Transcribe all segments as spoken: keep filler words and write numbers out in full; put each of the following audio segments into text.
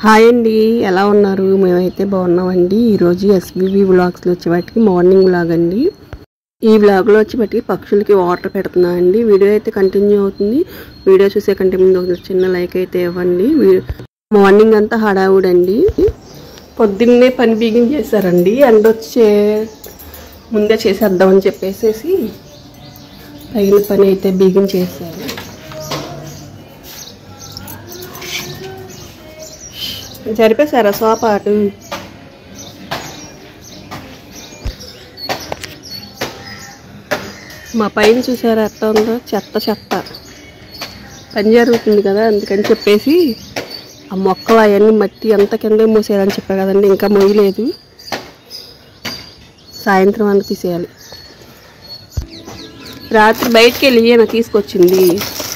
Hi అండి, ఎలా ఉన్నారు? మేమైతే బాగున్నామండి. ఈరోజు ఎస్బీబీ వ్లాగ్స్లో వచ్చేవాటికి మార్నింగ్ వ్లాగ్ అండి. ఈ వ్లాగ్లో వచ్చేవాటికి పక్షులకి వాటర్ పెడుతున్నా అండి. వీడియో అయితే కంటిన్యూ అవుతుంది. వీడియో చూసే కంటే ముందు ఒక చిన్న లైక్ అయితే ఇవ్వండి. మార్నింగ్ అంతా హడావుడండి. పొద్దున్నే పని బిగిన్ చేశారండి. ఎండ వచ్చే ముందే చేసేద్దామని చెప్పేసి తగిన పని అయితే బిగిన్ చేశారు. జరిపేశారా సోపాటు? మా పైన చూసారా ఎట్లా ఉందో, చెత్త చెత్త పని జరుగుతుంది కదా, అందుకని చెప్పేసి ఆ మొక్కలు అవన్నీ మట్టి అంత కింద మూసేయాలని చెప్పా కదండి. ఇంకా మొయ్యలేదు, సాయంత్రం అంతా తీసేయాలి. రాత్రి బయటికి వెళ్ళి ఈయన తీసుకొచ్చింది.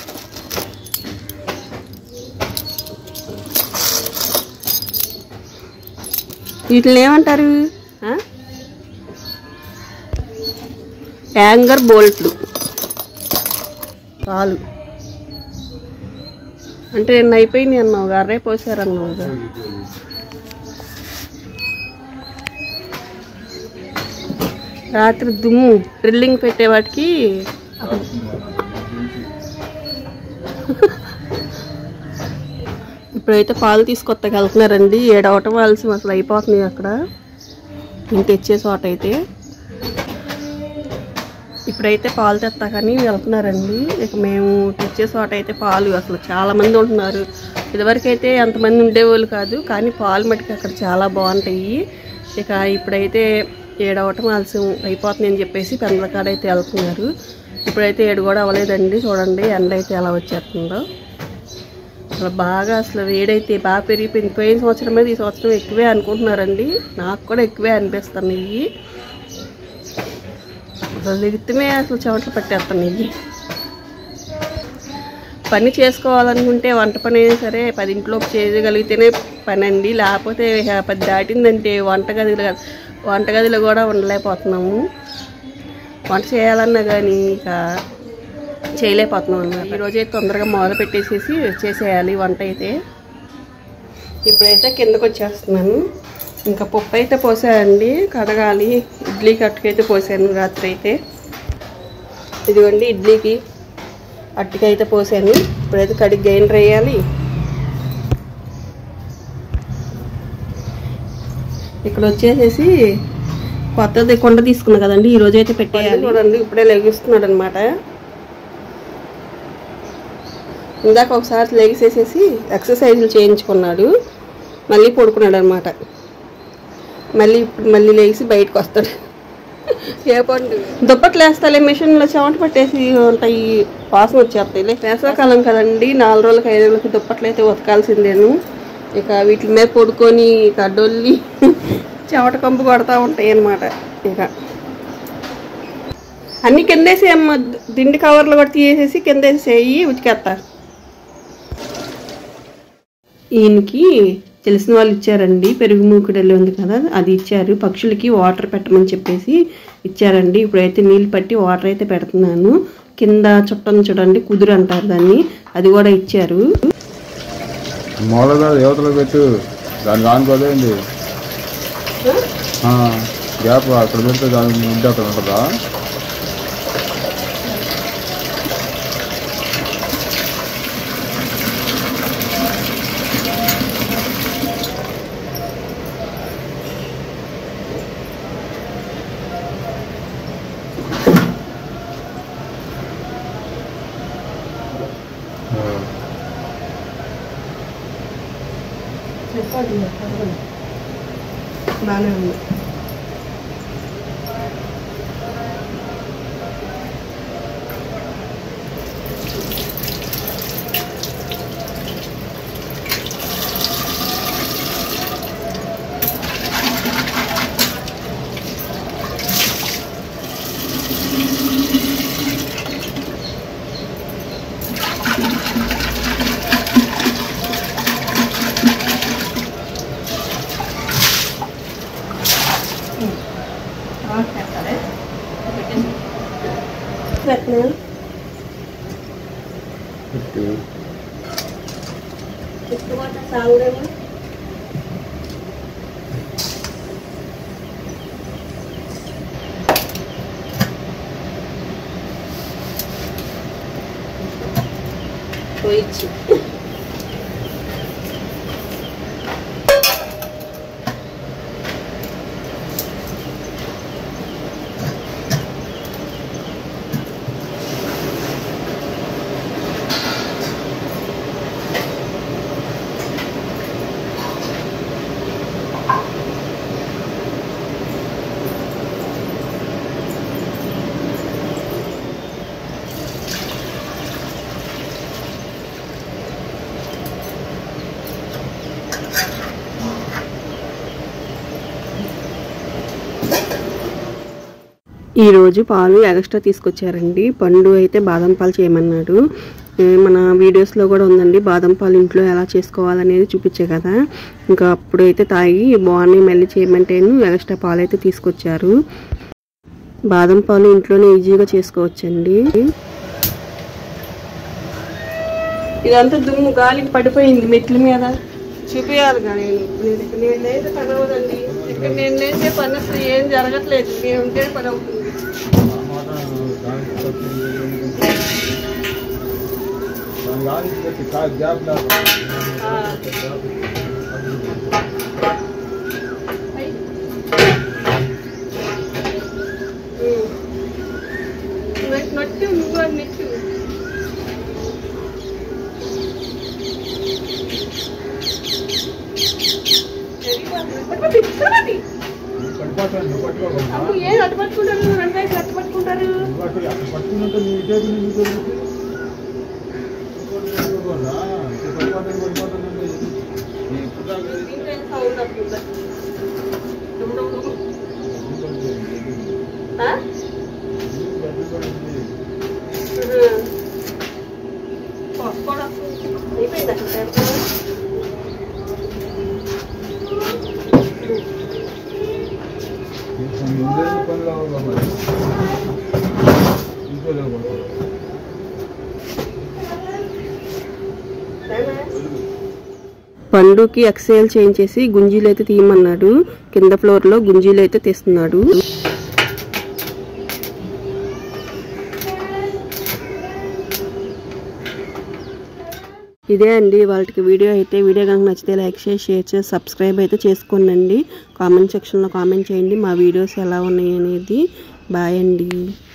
వీటిని ఏమంటారు? యాంగర్ బోల్ట్లు. పాలు అంటే నిన్న అయిపోయింది అన్నావు, అర్రే పోసారన్నావుగా. రాత్రి దుమ్ము డ్రిల్లింగ్ పెట్టేవాటికి ఇప్పుడైతే పాలు తీసుకొత్తకి వెళ్తున్నారండి. ఏడవటం ఆలస్యం అసలు అయిపోతుంది అక్కడ ఇంక తెచ్చే చోట అయితే. ఇప్పుడైతే పాలు తెస్తాకని వెళ్తున్నారండి. ఇక మేము తెచ్చే చోట అయితే పాలు అసలు చాలామంది ఉంటున్నారు. ఇదివరకైతే అంతమంది ఉండేవాళ్ళు కాదు, కానీ పాలు మటుకు అక్కడ చాలా బాగుంటాయి. ఇక ఇప్పుడైతే ఏడవటం ఆలస్యం అయిపోతుంది అని చెప్పేసి పెందలకాడ అయితే వెళ్తున్నారు. ఇప్పుడైతే ఏడు కూడా అవ్వలేదండి. చూడండి ఎండ అయితే ఎలా వచ్చేస్తుందో. అసలు బాగా అసలు వేడైతే బాగా పెరిగిపోయింది. పోయిన సంవత్సరం మీద ఈ సంవత్సరం ఎక్కువే అనుకుంటున్నారండి. నాకు కూడా ఎక్కువే అనిపిస్తున్నాయి. అసలు దిగుతమే అసలు చెమటలు పట్టేస్తున్నాయి. పని చేసుకోవాలనుకుంటే వంట పని అయినా సరే పదింట్లోకి చేయగలిగితేనే పని అండి. లేకపోతే పది దాటిందంటే వంటగదిలో వంటగదిలో కూడా ఉండలేకపోతున్నాము. వంట చేయాలన్నా కానీ ఇక చేయలేకపోతున్నాం అన్నమాట. ఈరోజైతే తొందరగా మొదలు పెట్టేసేసి చేసేయాలి వంట అయితే. ఇప్పుడైతే కిందకు వచ్చేస్తున్నాను. ఇంకా పప్పు అయితే పోసానండి, కడగాలి. ఇడ్లీ కట్టుకైతే పోసాను రాత్రి అయితే. ఇదిగోండి ఇడ్లీకి అట్టుకైతే పోసాను. ఇప్పుడైతే కడిగి గ్రైండర్ వేయాలి. ఇక్కడ వచ్చేసేసి కొత్తది కొండ తీసుకున్నా కదండి, ఈరోజు అయితే పెట్టేయాలి. చూడండి ఇప్పుడే లెగిస్తున్నాడు అనమాట. ఇందాక ఒకసారి లెగిసేసేసి ఎక్సర్సైజులు చేయించుకున్నాడు, మళ్ళీ పడుకున్నాడు అనమాట. మళ్ళీ ఇప్పుడు మళ్ళీ లేచి బయటకు వస్తాడు. ఏ పండు దుప్పట్లు వేస్తాలే, మిషన్లో చెమట పట్టేసి ఉంటాయి, వాసన వచ్చేస్తాయి. వేసవకాలం కదండి, నాలుగు రోజులకి ఐదు రోజులకి దుప్పట్లు అయితే ఉతకాల్సిందేను. ఇక వీటి మీద పడుకొని ఇక డొల్లి చెమట కంపు కొడతా ఉంటాయి అన్నమాట. ఇక అన్ని కిందేసి అమ్మ దిండి కవర్లు కూడా తీసేసి కిందేసేయి ఉతికేస్తారు. ఈయనకి తెలిసిన వాళ్ళు ఇచ్చారండి, పెరుగు మూకుడెల్లి ఉంది కదా, అది ఇచ్చారు. పక్షులకి వాటర్ పెట్టమని చెప్పేసి ఇచ్చారండి. ఇప్పుడైతే నీళ్ళు పట్టి వాటర్ అయితే పెడుతున్నాను. కింద చుట్టను చూడండి, కుదురు అంటారు దాన్ని, అది కూడా ఇచ్చారు. మూలగా యువతలో పెట్టు, దాని దానికోదేంటి గ్యాప్ అక్కడ పెడితే దాని ముందు అక్కడ ఉంటుందా? బాగానే ఉంది. రిచ్. ఈరోజు పాలు ఎక్స్ట్రా తీసుకొచ్చారండి. పండు అయితే బాదం పాలు చేయమన్నాడు. మన వీడియోస్లో కూడా ఉందండి బాదం పాలు ఇంట్లో ఎలా చేసుకోవాలనేది చూపించే కదా. ఇంకా అప్పుడైతే తాగి బాగున్నాయి మళ్ళీ చేయమంటేను ఎక్స్ట్రా పాలు అయితే తీసుకొచ్చారు. బాదం పాలు ఇంట్లోనే ఈజీగా చేసుకోవచ్చండి. ఇదంతా దుమ్ము గాలికి పడిపోయింది మెట్ల మీద. చూపించాలి కానీ నేను లేదే పని అవ్వదండి. ఇక్కడ నేను లేదే పని అసలు ఏం జరగట్లేదు. నేను ఉంటే పని అవుతుంది. నొట్టి నువ్వు నెట్టు ఏం అటు పట్టుకుంటారు రంగాయి అటు పట్టుకుంటారు. అయిపోయింది పండుకి ఎక్సైల్ చేయించేసి గుంజీలు అయితే తీయమన్నాడు. కింద ఫ్లోర్ లో గుంజీలు అయితే తీస్తున్నాడు. ఇదే అండి వాళ్ళకి వీడియో అయితే. వీడియో కనుక నచ్చితే లైక్ చేసి షేర్ చేసి సబ్స్క్రైబ్ అయితే చేసుకోండి. కామెంట్ సెక్షన్లో కామెంట్ చేయండి మా వీడియోస్ ఎలా ఉన్నాయి అనేది. బాయ్ అండి.